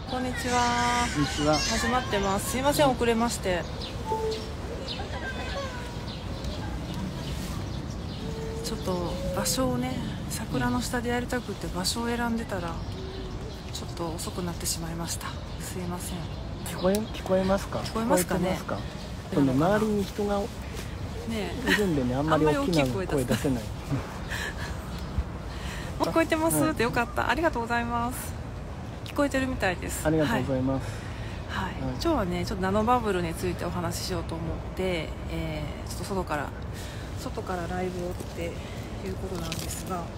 こんにちは。 こんにちは。 始まってます。すいません、遅れまして。ちょっと場所をね、桜の下でやりたくって場所を選んでたらちょっと遅くなってしまいました。すいません。 聞こえますか？ 聞こえますかね。 この周りに人がいるんでね、あんまり大きな声出せない。 聞こえてますってよかった。ありがとうございます。聞こえてるみたいです。 ありがとうございます。 はい。今日はね、ちょっとナノバブルについてお話ししようと思って、ちょっと外からライブをっていうことなんですが、はい。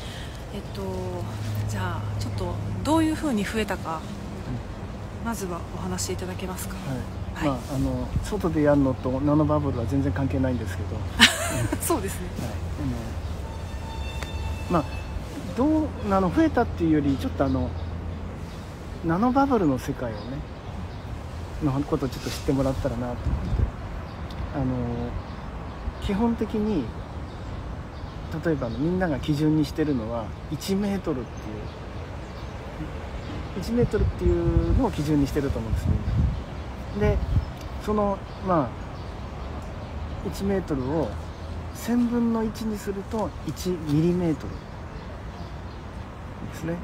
じゃあちょっとどういう風に増えたか、まずはお話しいただけますか。 はい。外でやるのとナノバブルは全然関係ないんですけど。 そうですね。 はい。増えたっていうよりちょっとナノバブルの世界をねのことをちょっと知ってもらったらなと思って、基本的に例えばみんなが基準にしてるのは1メートルっていうのを基準にしてると思うんですね。でその1メートルを1000分の1にすると1ミリメートルですね。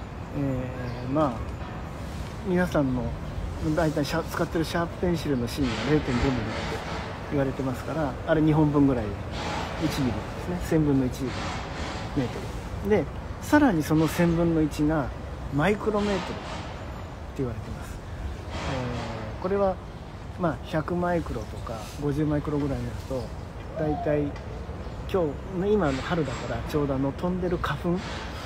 皆さんの大体使ってるシャープペンシルの芯が 0.5 ミリって言われてますから、あれ2本分ぐらい1ミリですね。1000分の1メートルで、さらにその1000分の1がマイクロメートルって言われてます。これは100マイクロとか50マイクロぐらいになると、大体今の春だからちょうど飛んでる花粉、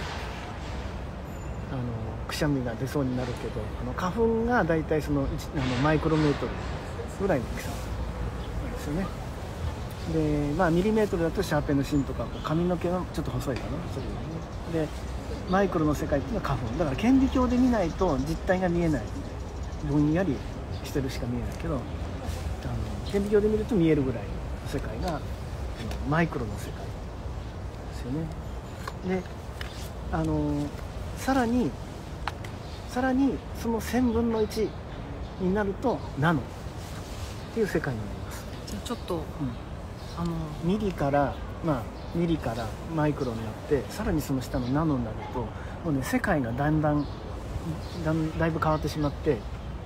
くしゃみが出そうになるけど、花粉が大体そのマイクロメートルぐらいの大きさなんですよね。でミリメートルだとシャーペンの芯とか髪の毛がちょっと細いかな、それでマイクロの世界っていうのは花粉だから、顕微鏡で見ないと実体が見えない、ぼんやりしてるしか見えないけど、顕微鏡で見ると見えるぐらいの世界がマイクロの世界ですよね。でさらにその1000分の1になるとナノっていう世界になります。 じゃあちょっと、 ミリからマイクロになって、さらにその下のナノになると、もうね、世界がだいぶ変わってしまって、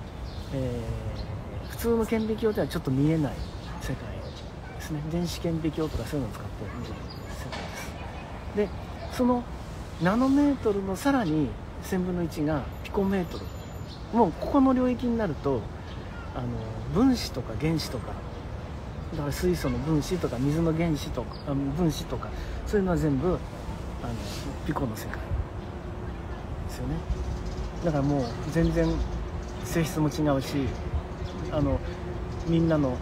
普通の顕微鏡ではちょっと見えない世界ですね。電子顕微鏡とかそういうのを使って見る世界です。でそのナノメートルのさらに1000分の1がピコメートル、もうここの領域になると分子とか原子とか、だから水素の分子とか水の原子とか分子とか、そういうのは全部ピコの世界ですよね。だからもう全然性質も違うし、みんなの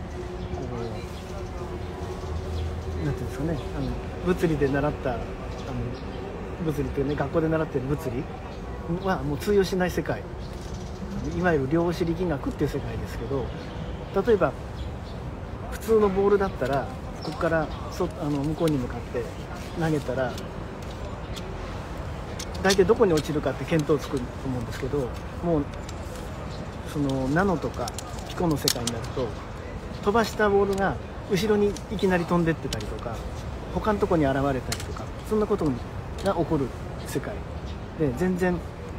なんていうんですかね、物理で習った物理っていうね、学校で習っている物理はもう通用しない世界、いわゆる量子力学っていう世界ですけど、例えば普通のボールだったらここから向こうに向かって投げたら大体どこに落ちるかって見当つくと思うんですけど、もうそのナノとかピコの世界になると、飛ばしたボールが後ろにいきなり飛んでってたりとか、他のとこに現れたりとか、そんなことが起こる世界で、全然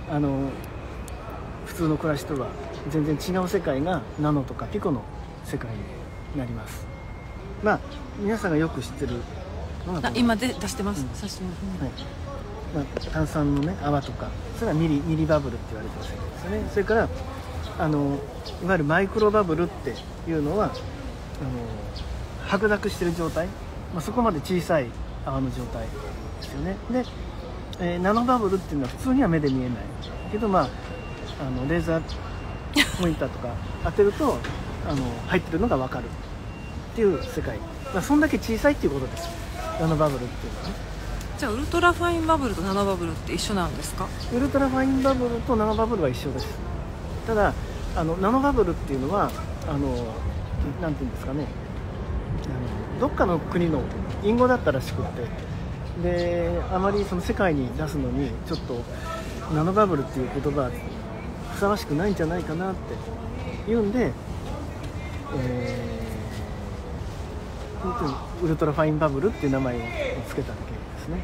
普通の暮らしとは全然違う世界がナノとかピコの世界になります。皆さんがよく知ってるのが今出してます、写真。 炭酸のね泡とか、それはミリバブルって言われてる世界ですよね。それからいわゆるマイクロバブルっていうのは白濁してる状態、そこまで小さい泡の状態ですよね。で、ナノバブルっていうのは普通には目で見えないけど、レーザーモニターとか当てると入ってるのが分かるっていう世界、そんだけ小さいっていうことですよ、ナノバブルっていうのはね。 じゃあウルトラファインバブルとナノバブルって一緒なんですか？ ウルトラファインバブルとナノバブルは一緒です。ただナノバブルっていうのはなんていうんですかね、どっかの国の隠語だったらしくって、であまりその世界に出すのにちょっとナノバブルっていう言葉はふさわしくないんじゃないかなっていうんで、本当にウルトラファインバブルっていう名前を付けただけですね。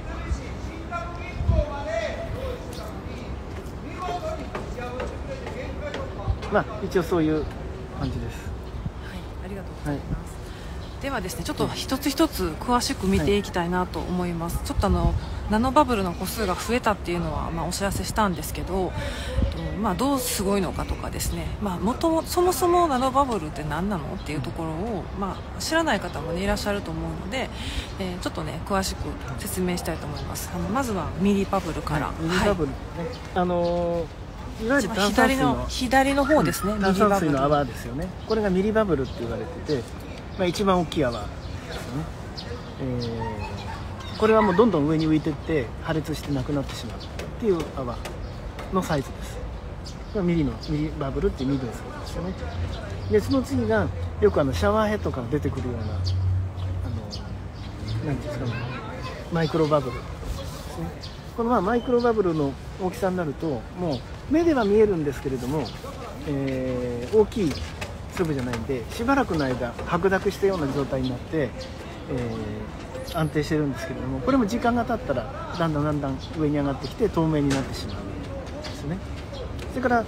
まあ一応そういう感じです。 はい、ありがとうございます。ではですね、ちょっと一つ一つ詳しく見ていきたいなと思います。ちょっとナノバブルの個数が増えたっていうのは、お知らせしたんですけど、どうすごいのかとかですね、そもそもナノバブルって何なのっていうところを、知らない方も、いらっしゃると思うので、ちょっとね詳しく説明したいと思います。まずはミリバブルから、 ミリバブルね、いわゆる炭酸水の左の方ですね、 炭酸水の泡ですよね。これがミリバブルって言われてて、一番大きい泡ですよね。これはもうどんどん上に浮いていって破裂してなくなってしまうっていう泡のサイズです。ミリバブルっていうミリのサイズですよね。でその次がよくシャワーヘッドから出てくるようななんていうんですかね、マイクロバブルですね。このマイクロバブルの大きさになるともう目では見えるんですけれども、大きい粒じゃないんでしばらくの間白濁したような状態になって、安定してるんですけれども、これも時間が経ったらだんだん上に上がってきて透明になってしまうんですね。それから、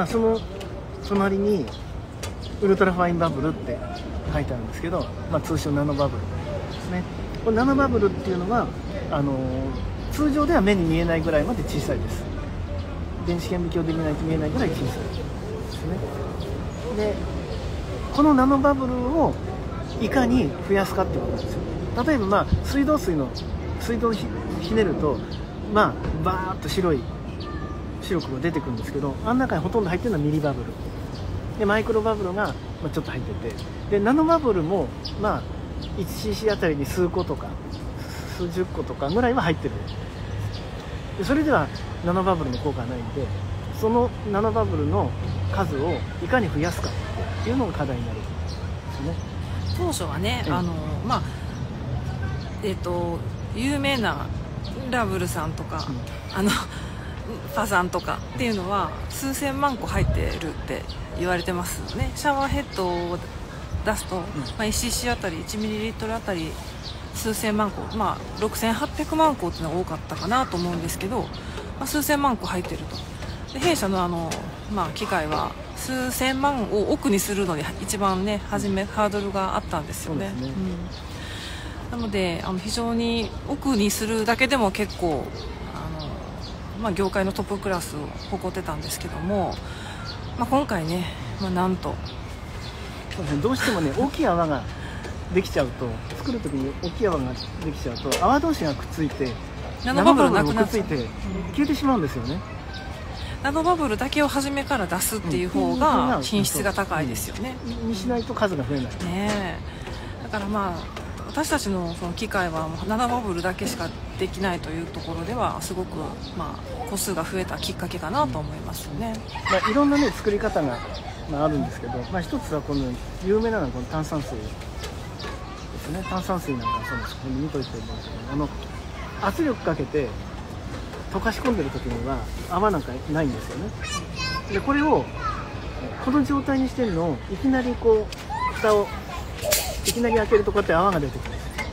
その隣にウルトラファインバブルって書いてあるんですけど、通称ナノバブルですね。このナノバブルっていうのは通常では目に見えないぐらいまで小さいです。電子顕微鏡で見ないと見えないぐらい小さいですね。でこのナノバブルをいかに増やすかっていうことなんですよ。例えば水道をひねるとバーッと白くが出てくるんですけど、あん中にほとんど入ってるのはミリバブルで、マイクロバブルがちょっと入ってて、でナノバブルも1cc あたりに数個とか数十個とかぐらいは入ってる。でそれではナノバブルの効果はないんで、そのナノバブルの数をいかに増やすかっていうのが課題になるんですね。 当初はね、有名なラブルさんとか、ファさんとかっていうのは数千万個入ってるって言われてますよね。シャワーヘッドを出すと、1cc あたり 1ml あたり数千万個、6800万個っていうのが多かったかなと思うんですけど、数千万個入ってると。で弊社の機械は数千万を億にするのに一番ね初めハードルがあったんですよね。なので非常に億にするだけでも結構業界のトップクラスを誇ってたんですけども、今回ね、なんとそうですね、どうしてもね大きい泡ができちゃうと、作る時に大きい泡ができちゃうと泡同士がくっついてナノバブルなくなっちゃう、 消えてしまうんですよね。 ナノバブルだけを初めから出すっていう方が品質が高いですよね。 にしないと数が増えないね。だから私たちのその機械はナノバブルだけしかできないというところではすごく個数が増えたきっかけかなと思いますよね。 いろんなね作り方があるんですけど、一つはこの有名なのはこの炭酸水ですね。炭酸水なんかそうです。ここに見といてるんですけど、圧力かけて溶かし込んでる時には泡なんかないんですよね。でこれをこの状態にしてるのをいきなり蓋をいきなり開けるとこうやって泡が出てくるんです。こ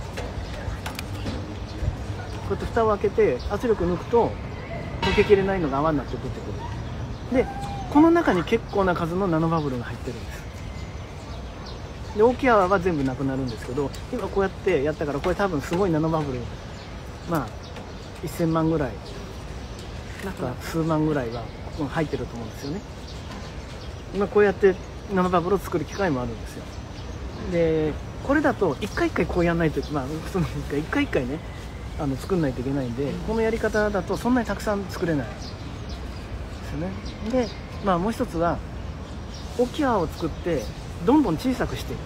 うやって蓋を開けて圧力抜くと溶けきれないのが泡になって出てくる。でこの中に結構な数のナノバブルが入ってるんです。で大きい泡は全部なくなるんですけど、今こうやってやったからこれ多分すごいナノバブル1000万ぐらいか数万ぐらいは入ってると思うんですよね。こうやってナノバブルを作る機械もあるんですよ。でこれだと一回一回こうやらないと、一回一回ね作んないといけないんで、このやり方だとそんなにたくさん作れないですよね。でもう一つは大きい泡を作ってどんどん小さくしていく。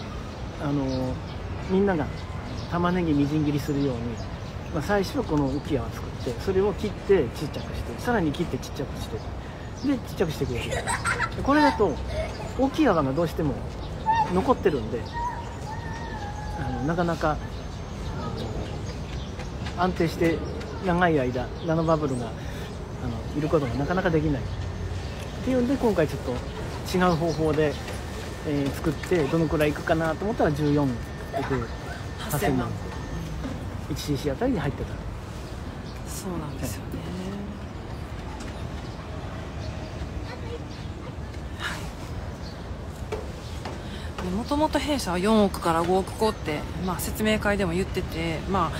みんなが玉ねぎみじん切りするように、最初はこの大きい泡を作ってそれを切ってちっちゃくして、さらに切ってちっちゃくして、でちっちゃくしていくわけです。これだと大きい泡がどうしても残ってるんでなかなか安定して長い間ナノバブルがいることがなかなかできないっていうんで、今回ちょっと違う方法で、作ってどのくらいいくかなと思ったら14億8000万 1cc あたりに入ってた。 そうなんですよね、もともと弊社は4億から5億個って、説明会でも言ってて、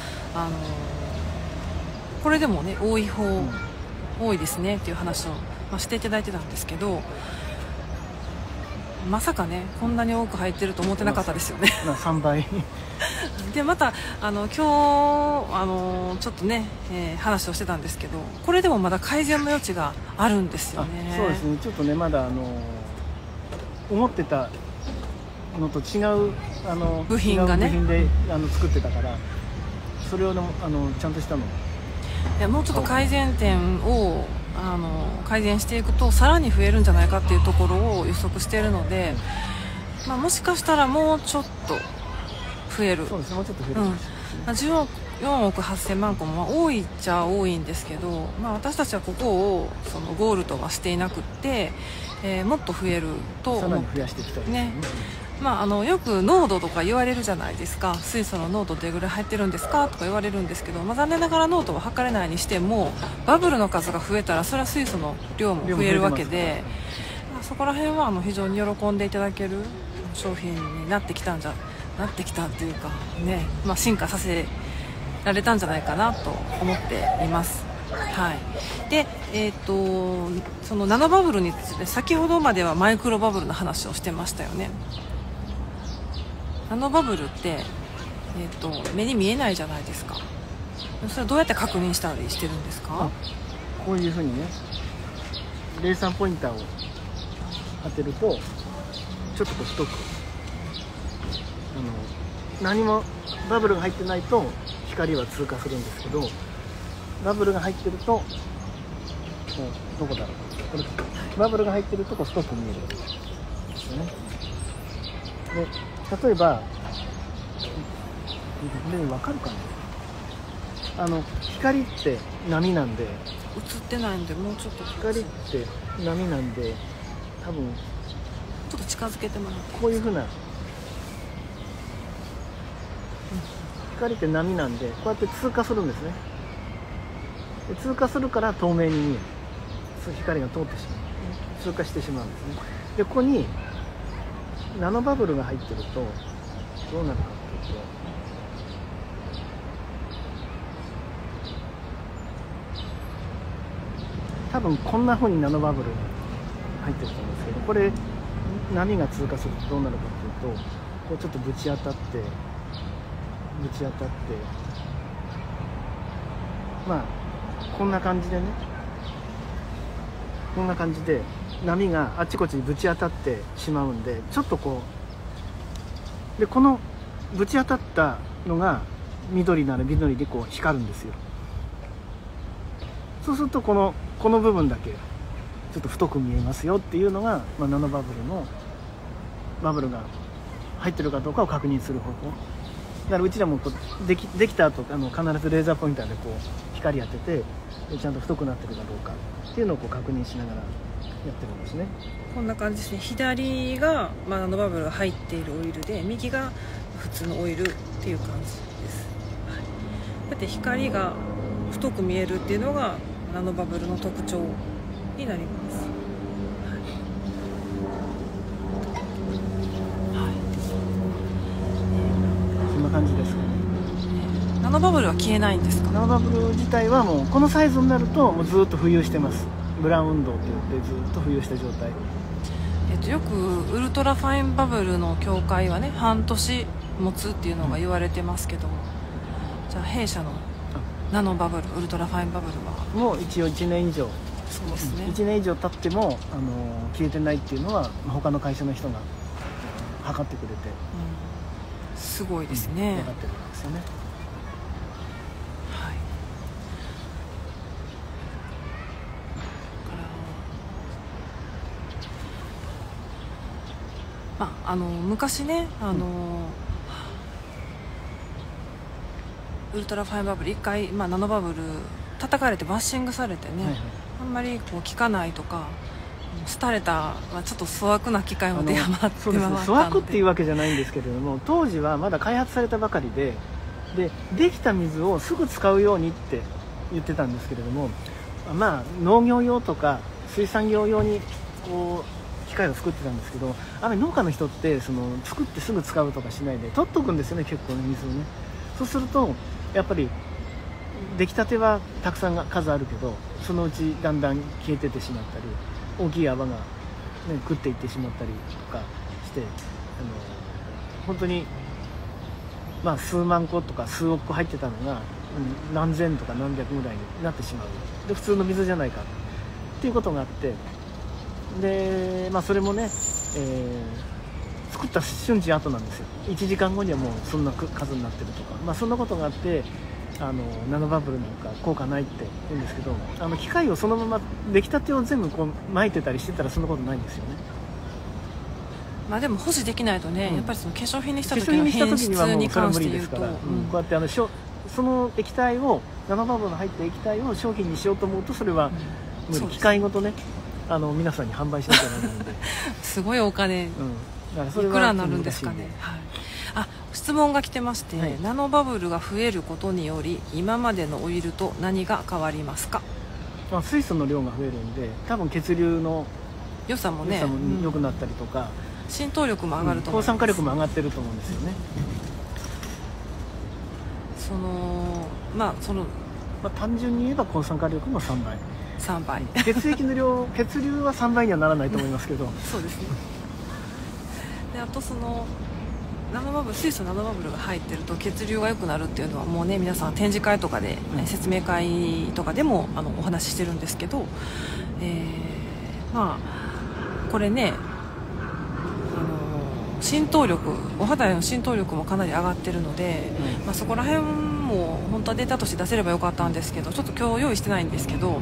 これでもね多い方、多いですねっていう話を、していただいてたんですけど、まさかねこんなに多く入ってると思ってなかったですよね 3倍でまた今日ちょっとね、話をしてたんですけど、これでもまだ改善の余地があるんですよね。 そうですね、ちょっとねまだ思ってたのと違う部品がね、 違う部品で作ってたから、それをちゃんとしたの。 いやもうちょっと改善点を改善していくとさらに増えるんじゃないかっていうところを予測しているので、もしかしたらもうちょっと増える。 そうですね、もうちょっと増えるかもしれないですね。 4億8000万個も多いっちゃ多いんですけど、私たちはここをそのゴールとはしていなくって、もっと増えると思って、 さらに増やしていきたいですね。 よく濃度とか言われるじゃないですか。水素の濃度どれぐらい入ってるんですかとか言われるんですけど、残念ながら濃度は測れないにしても、バブルの数が増えたらそれは水素の量も増えるわけで、そこら辺は非常に喜んでいただける商品になってきたっていうかね、進化させられたんじゃないかなと思っています。はい、で、そのナノバブルについて先ほどまではマイクロバブルの話をしてましたよね。ナノバブルって、目に見えないじゃないですか。それはどうやって確認したりしてるんですか？ こういうふうにね、レーザーポインターを当てるとちょっと太く、何もバブルが入ってないと光は通過するんですけど、バブルが入ってるとどこだろう、これバブルが入ってると太く見えるんですよね。で例えば分かるかな、光って波なんで、映ってないんでもうちょっと光って波なんで、多分ちょっと近づけてもらって、 こういう風な光って波なんで、こうやって通過するんですね。で通過するから透明に見える、光が通ってしまう、通過してしまうんですね。でここにナノバブルが入ってるとどうなるかっていうと、多分こんな風にナノバブルが入ってると思うんですけど、これ波が通過するとどうなるかっていうと、こうちょっとぶち当たってこんな感じでね、こんな感じで波があちこちにぶち当たってしまうんで、ちょっとこうでこのぶち当たったのが緑なら緑でこう光るんですよ。そうするとこの部分だけちょっと太く見えますよっていうのが、ナノバブルのバブルが入ってるかどうかを確認する方法だから、うちらもこうできた後必ずレーザーポインターでこう光当てて、ちゃんと太くなってるかどうかっていうのをこう確認しながらやってるんですね。 こんな感じですね。左が、ナノバブルが入っているオイルで、右が普通のオイルっていう感じです。はい、だって光が太く見えるっていうのがナノバブルの特徴になります。 こんな感じですかね。 ナノバブルは消えないんですか？ ナノバブル自体はもうこのサイズになるともうずっと浮遊してます。ブラウン運動って言ってずっと浮遊した状態。 よくウルトラファインバブルの境界はね、半年持つっていうのが言われてますけども、じゃあ弊社のナノバブル、ウルトラファインバブルはもう一応1年以上、 そうですね、 1年以上経っても消えてないっていうのは他の会社の人が測ってくれて、 すごいですね。 分かってるんですよね。 はい。昔ね、ウルトラファインバブル1回、ナノバブル叩かれてバッシングされてね、 はいはい、 あんまりこう効かないとか、廃れた、ちょっと粗悪な機械も出回ってそうですね、粗悪っていうわけじゃないんですけれども、当時はまだ開発されたばかりできた水をすぐ使うようにって言ってたんですけれども、まあ農業用とか水産業用にこう機械を作ってたんですけど、農家の人ってその作ってすぐ使うとかしないで取っとくんですよね、結構ね、水をね。そうするとやっぱり出来たてはたくさん数あるけど、そのうちだんだん消えてってしまったり、大きい泡が、ね、食っていってしまったりとかして、本当に、まあ、数万個とか数億個入ってたのが、何千とか何百ぐらいになってしまう。で普通の水じゃないかっていうことがあって、で、まあ、それもね、作った瞬時後なんですよ。1時間後にはもうそんな数になってるとか、まあ、そんなことがあって、ナノバブルなんか効果ないって言うんですけど、機械をそのまま出来たてを全部こう巻いてたりしてたらそんなことないんですよね。 まあでも保持できないとね、やっぱりその化粧品にした時化粧品のにした時には品質にもうそれは関して言うと、 無理ですから、こうやってその液体をナノバブルの入った液体を商品にしようと思うとそれは無理、機械ごとね皆さんに販売しなきゃならないのですごいお金、 だからそれはいくらになるんですかね。はい、質問が来てまして、ナノバブルが増えることにより今までのオイルと何が変わりますか？ 水素の量が増えるんで、多分血流の良さもね良くなったりとか、 浸透力も上がると思います。 抗酸化力も上がってると思うんですよね。単純に言えば抗酸化力も3倍血液の量血流は3倍にはならないと思いますけどそうですね。であと水素ナノバブルが入ってると血流が良くなるっていうのはもうね、皆さん展示会とかで、説明会とかでもお話ししてるんですけど、まあこれね、浸透力、お肌への浸透力もかなり上がってるので、そこら辺も本当はデータとして出せればよかったんですけど、ちょっと今日用意してないんですけど、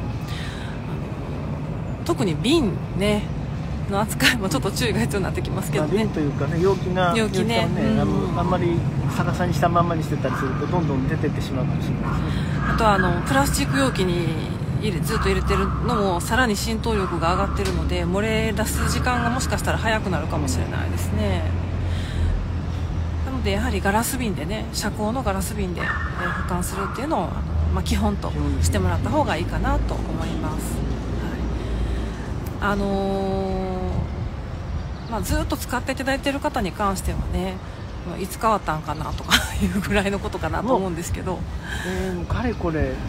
特に瓶ねの扱いもちょっと注意が必要になってきますけどね。 瓶というかね、容器ね、あんまり逆さにしたまんまにしてたりするとどんどん出てってしまうかもしれないですね。 あとはプラスチック容器にずっと入れてるのもさらに浸透力が上がってるので、漏れ出す時間がもしかしたら早くなるかもしれないですね。なのでやはりガラス瓶でね、遮光のガラス瓶で保管するっていうのを基本としてもらった方がいいかなと思います。ずっと使っていただいている方に関してはね、いつ変わったんかなとかいうぐらいのことかなと思うんですけど、 かれこれどのくらいなんだろうね。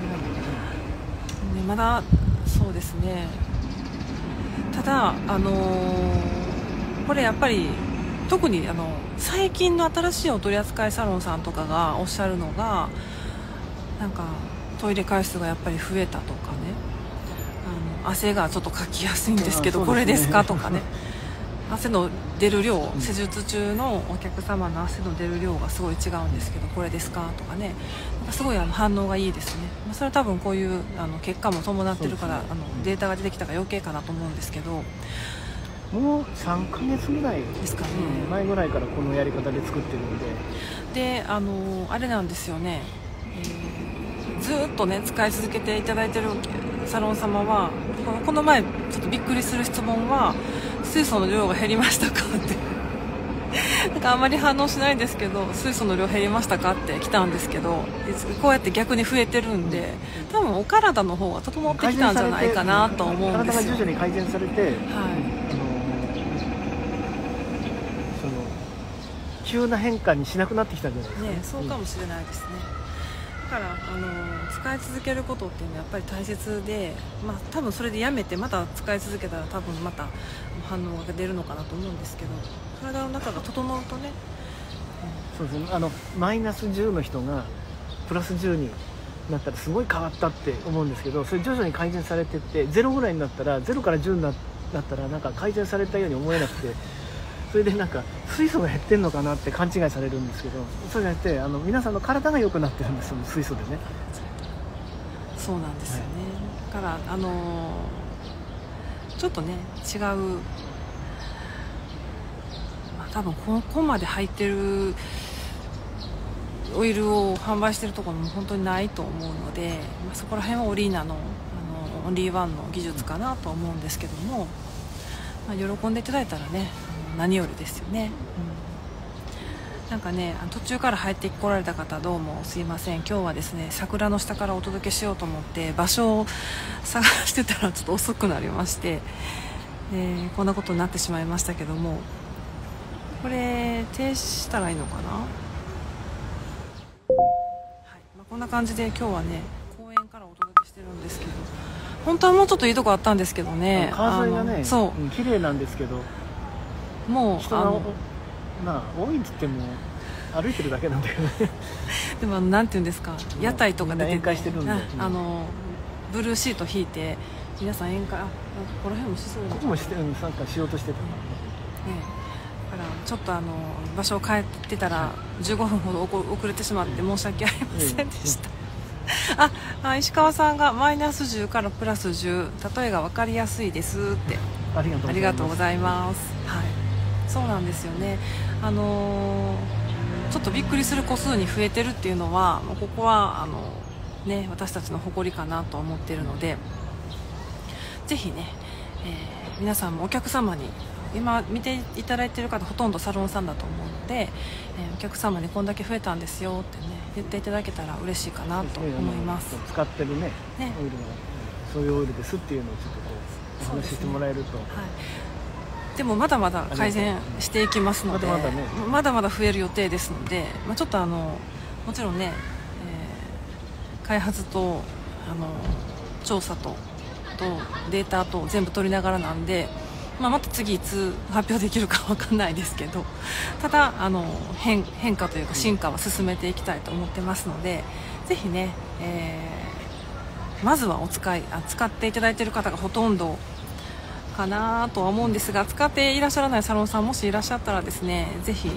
まだそうですね。ただこれやっぱり特に最近の新しいお取り扱いサロンさんとかがおっしゃるのが、なんかトイレ回数がやっぱり増えたとかね、汗がちょっとかきやすいんですけど、これですかとかね、汗の出る量、施術中のお客様の汗の出る量がすごい違うんですけど、これですかとかね、すごい反応がいいですね。それは多分こういう結果も伴ってるから、データが出てきたから余計かなと思うんですけど、 もう3ヶ月ぐらいですかね、 前ぐらいからこのやり方で作ってるんで、 あれなんですよね、ずっとね使い続けていただいてるサロン様は、この前ちょっとびっくりする質問は、水素の量が減りましたかってなんかあんまり反応しないんですけど、水素の量減りましたかって来たんですけど、こうやって逆に増えてるんで、多分お体の方が整ってきたんじゃないかなと思うんですよ。 体が徐々に改善されて、急な変化にしなくなってきたんじゃないですかね。 そうかもしれないですね。だから使い続けることっていうのはやっぱり大切で、多分それでやめてまた使い続けたら多分また反応が出るのかなと思うんですけど、体の中が整うとね、 そうですね、マイナス10の人がプラス10になったらすごい変わったって思うんですけど、それ徐々に改善されていって、0ぐらいになったら、0から10になったらなんか改善されたように思えなくて、それでなんか水素が減ってんのかなって勘違いされるんですけど、そうじゃなくて皆さんの体が良くなってるんですよ、水素でね。 そうなんですよね。だからちょっとね違う、多分ここまで入ってるオイルを販売してるところも本当にないと思うので、そこら辺はオリーナの、オンリーワンの技術かなと思うんですけども、喜んでいただいたらね何よりですよね。なんかね、途中から入ってこられた方どうもすいません。今日はですね桜の下からお届けしようと思って場所を探してたらちょっと遅くなりまして、こんなことになってしまいましたけども、これ停止したらいいのかな。はい、こんな感じで今日はね公園からお届けしてるんですけど、本当はもうちょっといいとこあったんですけどね、 川沿いがねそう綺麗なんですけど、 もう人が多いって言っても歩いてるだけなんだよねでもなんていうんですか、屋台とか出てて、 宴会してるんで、 ブルーシート引いて皆さん宴会、ここら辺もしそうだ、 ここもしてなんかしようとしてた、 だからちょっと場所を変えてたら15分ほど遅れてしまって申し訳ありませんでした。石川さんがマイナス10からプラス10、例えが分かりやすいですって、 ありがとうございます。はい、そうなんですよね。ちょっとびっくりする個数に増えてるっていうのは、ここは私たちの誇りかなと思っているので、ぜひね、皆さんもお客様に、今見ていただいている方ほとんどサロンさんだと思うので、お客様にこんだけ増えたんですよってね言っていただけたら嬉しいかなと思います。 使ってるねオイルがそういうオイルですっていうのをちょっとこうお話ししてもらえると、 でもまだまだ改善していきますので、まだまだ増える予定ですので、ちょっともちろんね、開発と調査とデータと全部取りながらなんで、また次いつ発表できるか分かんないですけど、ただ変化というか進化は進めていきたいと思ってますので、ぜひね、まずは使っていただいている方がほとんどかなとは思うんですが、使っていらっしゃらないサロンさんもしいらっしゃったらですね、ぜひ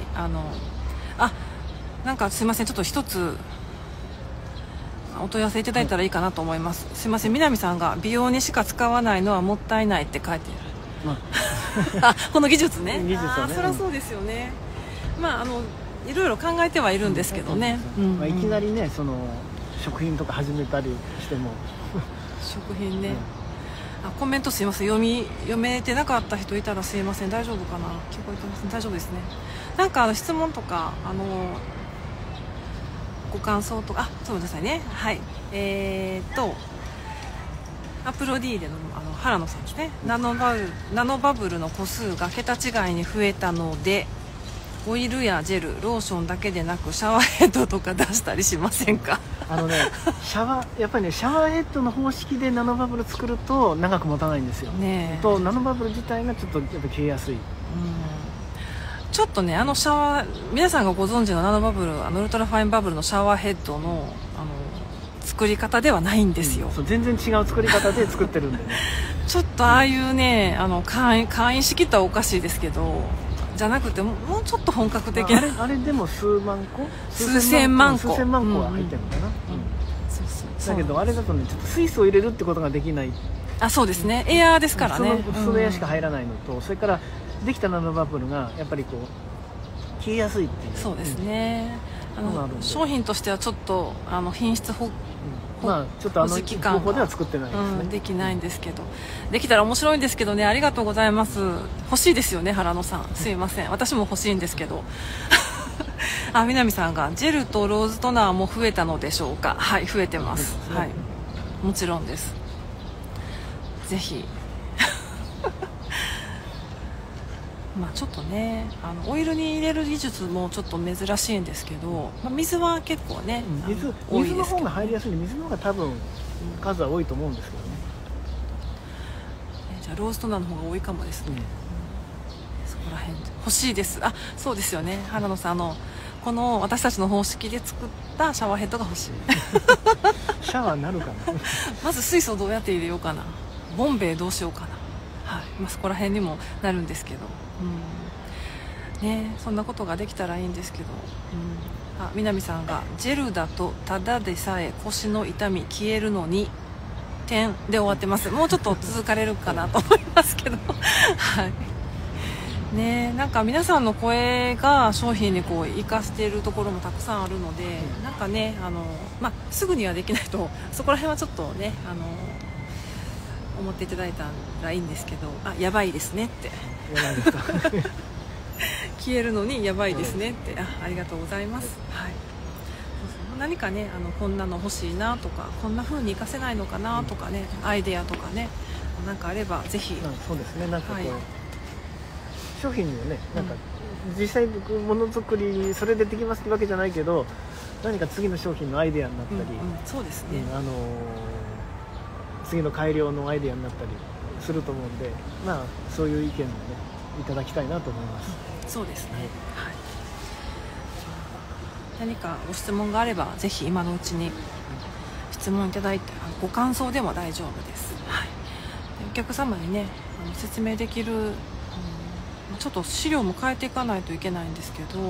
なんかすいません、ちょっと一つお問い合わせいただいたらいいかなと思います。すいません、南さんが美容にしか使わないのはもったいないって書いてあるこの技術ね、そりゃそうですよね。いろいろ考えてはいるんですけどね、 いきなりね食品とか始めたりしても食品ね、コメントすいません、読めてなかった人いたらすいません。大丈夫かな、聞こえてますね。大丈夫ですね。なんか質問とかご感想とか、そうですね、はい、アプロ D での原野さんですね、ナノバブルの個数が桁違いに増えたので、オイルやジェル、ローションだけでなくシャワーヘッドとか出したりしませんか。 やっぱりねシャワーヘッドの方式でナノバブル作ると長く持たないんですよ、とナノバブル自体がちょっとやっぱ消えやすい、 ちょっとねシャワー、皆さんがご存知のナノバブル、ウルトラファインバブルのシャワーヘッドの作り方ではないんですよ、 全然違う作り方で作ってるんでねちょっとああいうね簡易式とはおかしいですけど、じゃなくてもうちょっと本格的な、 あれでも数千万個は入ってるのかな、だけどあれだとねちょっと水素を入れるってことができない。 そうですね、エアーですからね、 普通のエアしか入らないのと、それからできたナノバブルがやっぱりこう消えやすいっていう。 そうですね、商品としてはちょっと品質保ちょっと方法では作ってないですね、 できないんですけど、できたら面白いんですけどね。ありがとうございます。欲しいですよね、原野さん、すいません、私も欲しいんですけど南さんがジェルとローズトナーも増えたのでしょうか。はい、増えてます、はい、もちろんです。ぜひちょっとねオイルに入れる技術もちょっと珍しいんですけど、水は結構ね、 水の方が入りやすいんで、水の方が多分数は多いと思うんですけどね。 じゃあローズトナーの方が多いかもですね、そこら辺欲しいです。そうですよね、原野さんこの私たちの方式で作ったシャワーヘッドが欲しいシャワーなるかなまず水素どうやって入れようかな、ボンベイどうしようかな、そこら辺にもなるんですけど、そんなことができたらいいんですけど、南さんがジェルだとただでさえ腰の痛み消えるのに点で終わってます。もうちょっと続かれるかなと思いますけどはいね、なんか皆さんの声が商品にこう活かしているところもたくさんあるので、なんかねすぐにはできないとそこら辺はちょっとね思っていただいたらいいんですけど、やばいですねってやばいですか消えるのにやばいですねって、ありがとうございます、はい、何かねこんなの欲しいなとか、こんな風に活かせないのかなとかね、アイデアとかね、なんかあればぜひ、 そうですね、なんかこう、 はい、 商品にはね、なんか実際ものづくりそれでできますってわけじゃないけど、何か次の商品のアイデアになったり、 そうですね、 次の改良のアイデアになったりすると思うんで、そういう意見もねいただきたいなと思います。 そうですね、はい、何かご質問があればぜひ今のうちに質問いただいて、ご感想でも大丈夫です、はい、お客様にね説明できる、ちょっと資料も変えていかないといけないんですけど、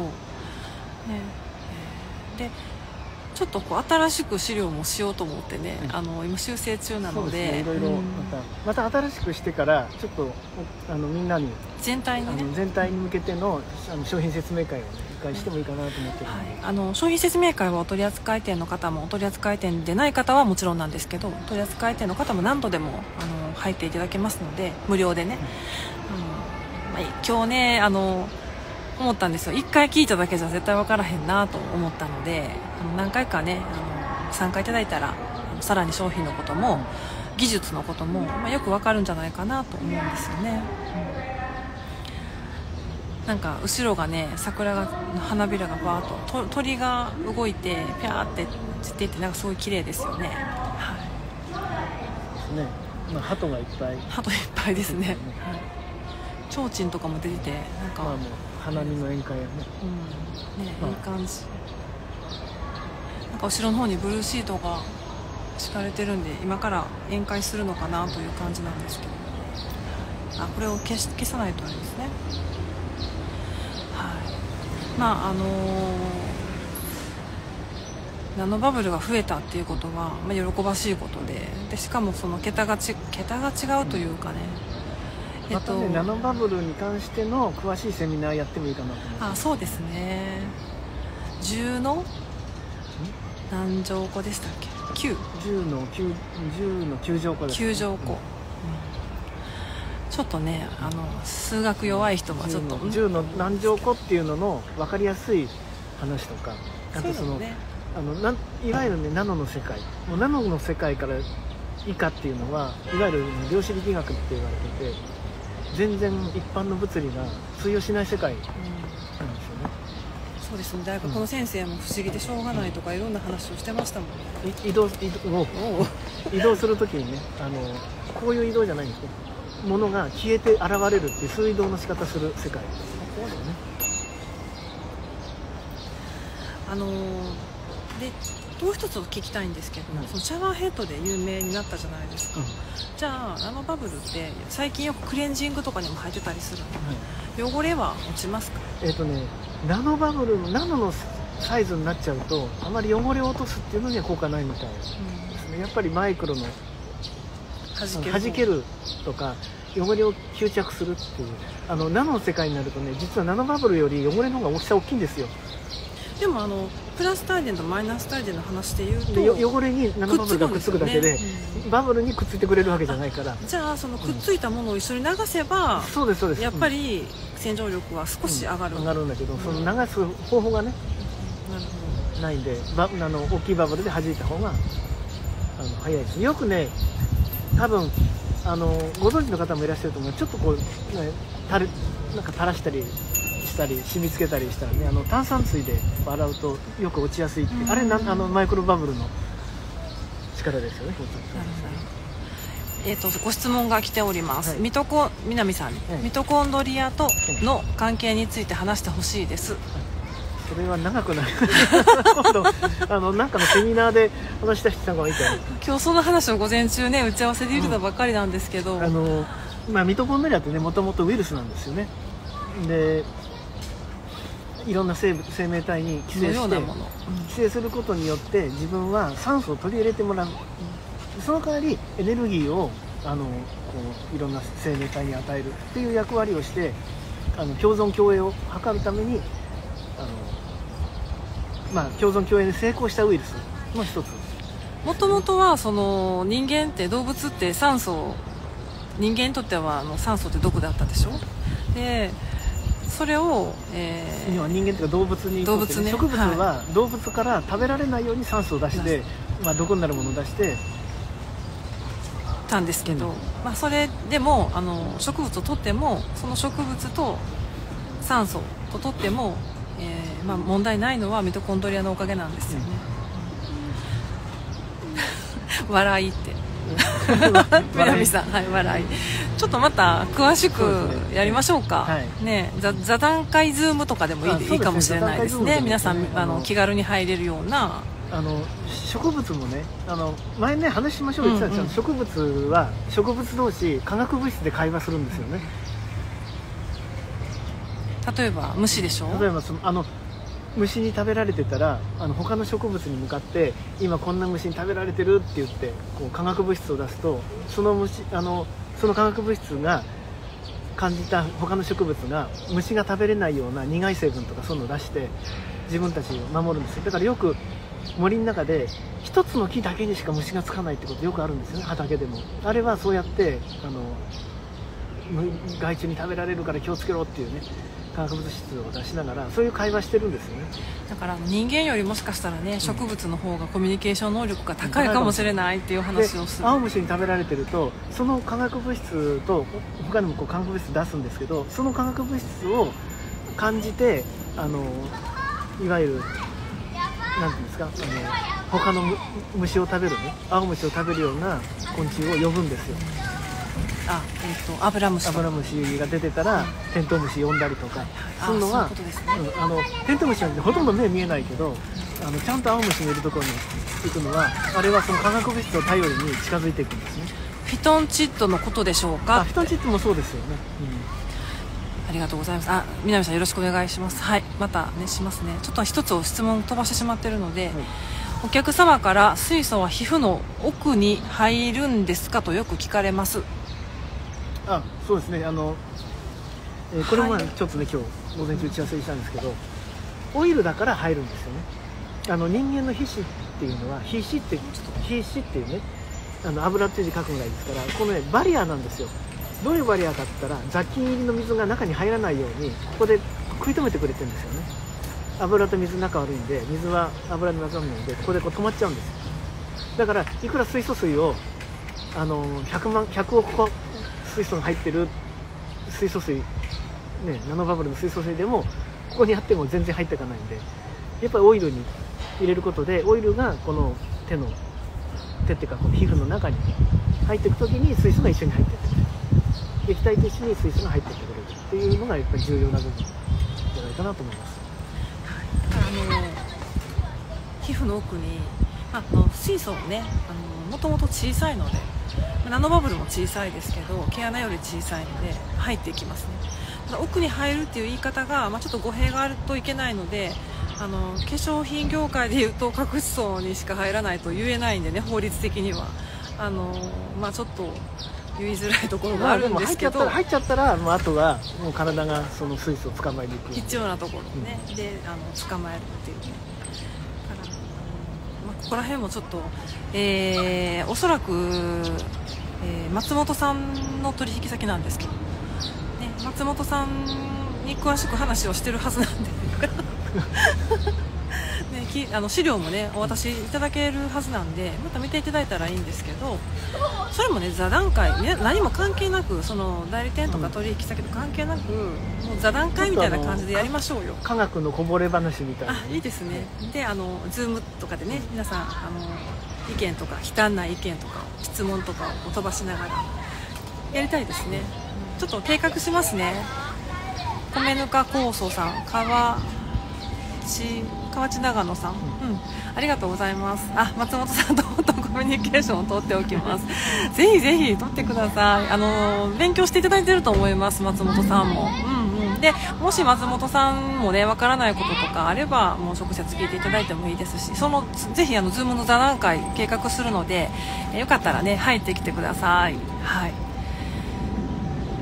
でちょっとこう新しく資料もしようと思ってね、今修正中なので、 いろいろまた新しくしてからちょっとみんなに全体に向けての商品説明会を、ね、一回してもいいかなと思ってるので、 商品説明会はお取扱店の方もお取扱店でない方はもちろんなんですけど、取扱店の方も何度でも入っていただけますので、無料でね、今日ね思ったんですよ。1回聞いただけじゃ絶対分からへんなと思ったので、何回かね参加いただいたらさらに商品のことも技術のことも、よく分かるんじゃないかなと思うんですよね、なんか後ろがね桜が花びらがバーッと鳥が動いてピャーって散っていって、なんかすごい綺麗ですよね。はい、 ね、鳩がいっぱいですね。提灯とかも出てて、なんか、 もう花見の宴会やね、 いい感じ。なんか後ろの方にブルーシートが敷かれてるんで、今から宴会するのかなという感じなんですけど、これを消さないとあれですね。はい、ナノバブルが増えたっていうことは、喜ばしいことで、しかもその桁が違うというかね、 またね、ナノバブルに関しての詳しいセミナーやってもいいかなと思って。 そうですね。10の何乗個でしたっけ？10 の9乗個です、 9乗個、ちょっとね数学弱い人はちょっと 10の何乗個っていうのの分かりやすい話とか、あといわゆるねナノの世界、もうナノの世界から以下っていうのはいわゆる量子力学って言われてて、全然一般の物理が通用しない世界なんですよね。 そうですね、大学の先生も不思議でしょうがないとかいろんな話をしてましたもんね。 移動するときにね、こういう移動じゃないんですよ。物が消えて現れるっていう、そういう移動の仕方する世界ですね。 でもう一つ聞きたいんですけど、そのシャワーヘッドで有名になったじゃないですか、じゃあナノバブルって最近よくクレンジングとかにも入ってたりするの、汚れは落ちますか？ ナノバブルのナノのサイズになっちゃうとあまり汚れを落とすっていうのには効果ないみたいですね。やっぱりマイクロの弾けるとか汚れを吸着するっていうナノの世界になるとね、実はナノバブルより汚れの方が大きさ大きいんですよ。 でもプラス帯電とマイナス帯電の話でいうと、 汚れにナノバブルがくっつくだけで、バブルにくっついてくれるわけじゃないから。 じゃあそのくっついたものを一緒に流せば、 そうですそうです、 やっぱり洗浄力は少し上がる、 上がるんだけど、その流す方法がね、ないんで大きいバブルで弾いた方が早いです。よくね、多分ご存知の方もいらっしゃると思う。ちょっとこう、なんか垂らしたりしたり染み付けたりしたらね、炭酸水で洗うとよく落ちやすいって、あれマイクロバブルの力ですよね。 ご質問が来ております、南さんに、ミトコンドリアとの関係について話してほしいです、 それは長くなる今度なんかのセミナーで話した人がいたよ。 今日その話を午前中ね打ち合わせで言ってたばっかりなんですけど、 ミトコンドリアってね、もともとウイルスなんですよね。でいろんな生命体に寄生して、寄生することによって自分は酸素を取り入れてもらう、その代わりエネルギーをこういろんな生命体に与えるっていう役割をして、 共存共栄を図るために共存共栄に成功したウイルスの一つ。 もともとはその人間って動物って酸素、人間にとっては酸素って毒だったでしょ。でそれを、 人間というか動物にとって、ね、植物は動物から食べられないように酸素を出して、毒になるものを出してたんですけど、それでも植物をとってもその植物と酸素ととっても、問題ないのはミトコンドリアのおかげなんですよね、笑いって南さん、はい、笑い。ちょっとまた詳しくやりましょうか。ね、座談会ズームとかでもいいかもしれないですね。皆さん気軽に入れるような。 植物もね、前ね話しましょう言ってたんですよ。植物は植物同士化学物質で会話するんですよね。 例えば虫でしょ。 例えば虫に食べられてたら他の植物に向かって今こんな虫に食べられてるって言ってこう化学物質を出すと、その化学物質が感じた他の植物が虫が食べれないような苦い成分とかそういうのを出して自分たちを守るんですよ。だからよく森の中で一つの木だけにしか虫がつかないってことよくあるんですよね。畑でもあれはそうやって害虫に食べられるから気をつけろっていうね化学物質を出しながらそういう会話してるんですよね。 だから人間よりもしかしたらね、植物の方がコミュニケーション能力が高いかもしれないっていう話をする。 青虫に食べられてるとその化学物質と他にも化学物質出すんですけど、その化学物質を感じていわゆるなんていうんですか他の虫を食べるね、青虫を食べるような昆虫を呼ぶんですよ。 アブラムシが出てたらテントウムシ呼んだりとかするのは、テントウムシはほとんど目見えないけどちゃんと青虫のいるところに行くのはあれはその化学物質を頼りに近づいていくんですね。 フィトンチッドのことでしょうか。 フィトンチッドもそうですよね、 ありがとうございます。南さんよろしくお願いします。はい、またねしますね。ちょっと一つ質問飛ばしてしまってるので、お客様から水素は皮膚の奥に入るんですかとよく聞かれます。 そうですね。これもちょっとね今日午前中打ち合わせしたんですけど、オイルだから入るんですよね。人間の皮脂っていうのは皮脂っていうね油っていう字書くぐらいですから、このねバリアなんですよ。どういうバリアかって言ったら雑菌入りの水が中に入らないようにここで食い止めてくれてるんですよね。油と水仲悪いんで水は油に混ざるのでここで止まっちゃうんですよ。だからいくら水素水を100億個水素が入ってる水素水、ナノバブルの水素水でもここにあっても全然入っていかないんで、やっぱりオイルに入れることでオイルがこの手っていうかこの皮膚の中に入っていくときに水素が一緒に入っていってくれる、液体と一緒に水素が入っていってくれるっていうのがやっぱり重要な部分じゃないかなと思います。 皮膚の奥に水素ねもともと小さいのでナノバブルも小さいですけど毛穴より小さいので入っていきますね。奥に入るっていう言い方が、ちょっと語弊があるといけないので化粧品業界でいうと角質層にしか入らないと言えないんでね、法律的にはちょっと言いづらいところがあるんですけど、 入っちゃったらあとはもう体がその水素を捕まえに行く必要なところね、で捕まえるっていうね。ここら辺もちょっと、おそらく、松本さんの取引先なんですけど、松本さんに詳しく話をしてるはずなんで資料もねお渡しいただけるはずなんでまた見ていただいたらいいんですけど、それもね座談会何も関係なくその代理店とか取引先と関係なく、もう座談会みたいな感じでやりましょうよ。 科学のこぼれ話みたいな、 いいですね。でズームとかでね皆さん意見とか忌憚ない意見とか質問とかを飛ばしながらやりたいですね。ちょっと計画しますね。米ぬか酵素さん、河内長野さん、ありがとうございます。松本さんとコミュニケーションを取っておきますぜひぜひ取ってください。勉強していただいてると思います、松本さんも。でもし松本さんもねわからないこととかあればもう直接聞いていただいてもいいですし、ぜひZoomの座談会計画するので、よかったらね入ってきてください。はい、そ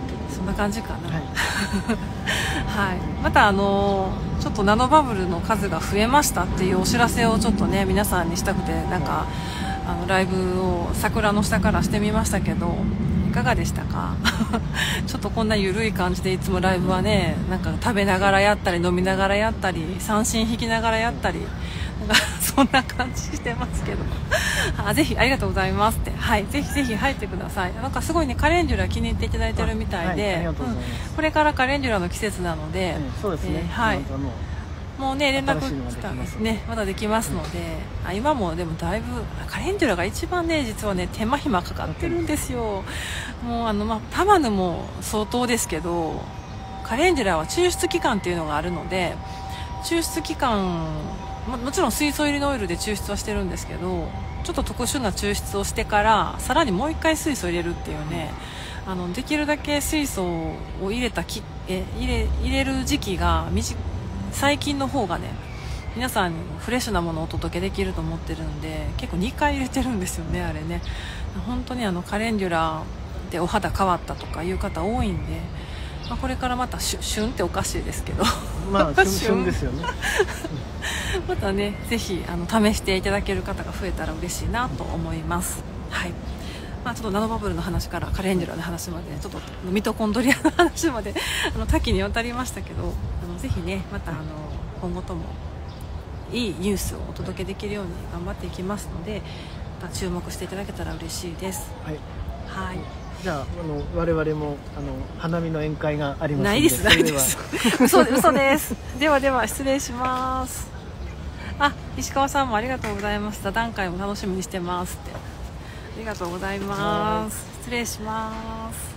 そんな感じかな。 はいはい、またちょっとナノバブルの数が増えましたっていうお知らせをちょっとね皆さんにしたくて、なんかライブを桜の下からしてみましたけど、いかがでしたか？ちょっとこんな緩い感じでいつもライブはね、なんか食べながらやったり飲みながらやったり三振弾きながらやったり、なんかそんな感じしてますけどぜひありがとうございますって、はい、ぜひぜひ入ってください。なんかすごいねカレンデュラ気に入っていただいてるみたいで、 はい、ありがとうございます。 これからカレンデュラの季節なので、 そうですね、 はい、もうね連絡来たんですね、まだできますので、今もでもだいぶカレンデュラが一番ね実はね手間暇かかってるんですよ。もうタマヌも相当ですけど、カレンデュラは抽出期間っていうのがあるので、抽出期間 もちろん水素入りのオイルで抽出はしてるんですけど、ちょっと特殊な抽出をしてからさらにもう一回水素入れるっていうね、できるだけ水素を入れる時期が最近の方がね皆さんにフレッシュなものをお届けできると思ってるんで、結構2回入れてるんですよねあれね。本当にカレンデュラでお肌変わったとかいう方多いんで、これからまた旬っておかしいですけどまあ旬ですよねまたねぜひ試していただける方が増えたら嬉しいなと思います。はい、ちょっとナノバブルの話からカレンデュラの話まで、ちょっとミトコンドリアの話まで多岐にわたりましたけど、ぜひねまた今後ともいいニュースをお届けできるように頑張っていきますので、また注目していただけたら嬉しいです。 はい、 はい、 じゃあ我々も花見の宴会がありますので、 ないですないです嘘です。ではでは失礼します。石川さんもありがとうございます。座談会も楽しみにしてますって、ありがとうございます。失礼します。